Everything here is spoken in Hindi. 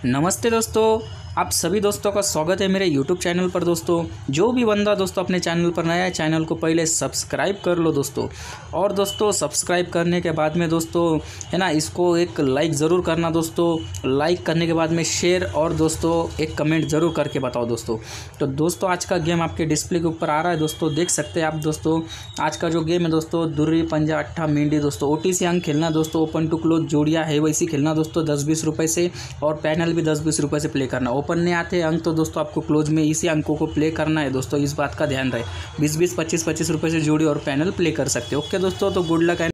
नमस्ते दोस्तों, आप सभी दोस्तों का स्वागत है मेरे YouTube चैनल पर। दोस्तों जो भी बंदा दोस्तों अपने चैनल पर नया है, चैनल को पहले सब्सक्राइब कर लो दोस्तों। और दोस्तों सब्सक्राइब करने के बाद में दोस्तों है ना, इसको एक लाइक ज़रूर करना दोस्तों। लाइक करने के बाद में शेयर और दोस्तों एक कमेंट ज़रूर करके बताओ दोस्तों। तो दोस्तों आज का गेम आपके डिस्प्ले के ऊपर आ रहा है दोस्तों, देख सकते हैं आप दोस्तों। आज का जो गेम है दोस्तों, दुर्री पंजा अट्ठा मेंढी दोस्तों। OTC अंक खेलना दोस्तों, ओपन टू क्लोज जोड़िया है वैसी खेलना दोस्तों 10-20 रुपये से, और पैनल भी 10-20 रुपये से प्ले करना। ओपन नहीं आते अंक तो दोस्तों आपको क्लोज में इसी अंकों को प्ले करना है दोस्तों, इस बात का ध्यान रहे। 20-20 25-25 रुपये से जोड़ी और पैनल प्ले कर सकते हो। ओके दोस्तों, तो गुड लक।